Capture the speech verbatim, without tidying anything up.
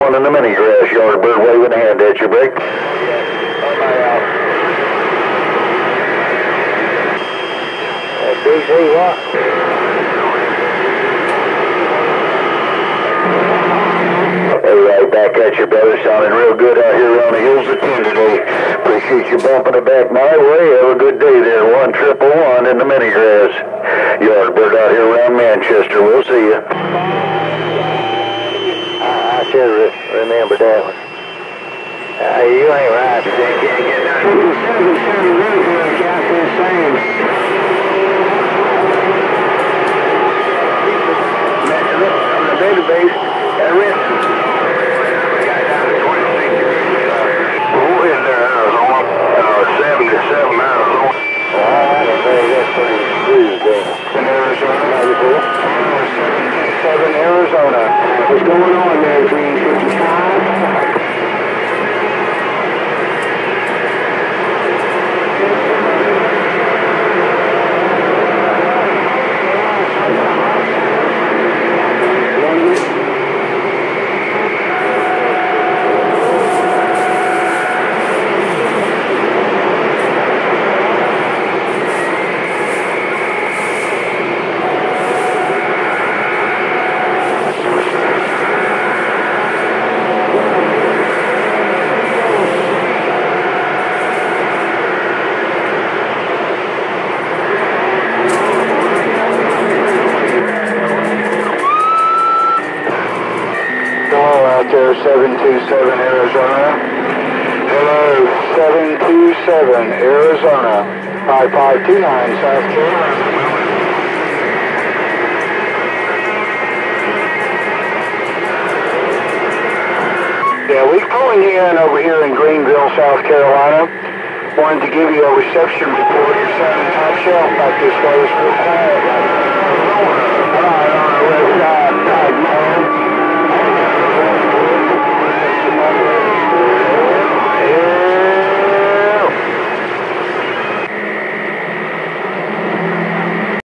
southbound in the mini grass yard. Bird waving a hand at you, break. B Z what? Hey, right back at you, brother. Sounding real good out here on the hills of ten today. Appreciate you bumping it back my way. Have a good day there. One triple one in the mini grass yard. Bird out here around Manchester. We'll see you. I, I should re remember that one. Uh, you ain't right. You can't get nothing. seven seven road here, Captain Sam. On the database, that written. Who is there, Arizona? Uh, seventy-seven, Arizona. Oh, I don't know. That's pretty smooth there. In Arizona. seventy-seven, Arizona. What's going on there, three fifty-five? seven two seven Arizona. Hello, seven two seven Arizona. five five two nine South Carolina. Yeah, we're pulling in over here in Greenville, South Carolina. Wanted to give you a reception report. You're sounding top shelf back this way. It's real quiet right now.